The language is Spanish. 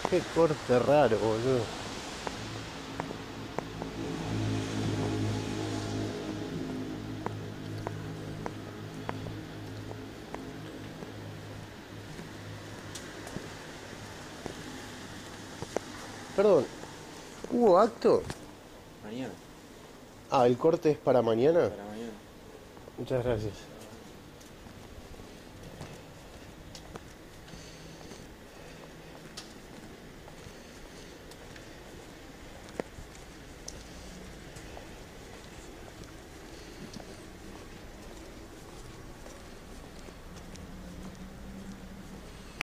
Qué corte raro, boludo. Perdón, ¿hubo acto? Mañana, Ah, ¿el corte es para mañana? para mañana. Muchas gracias.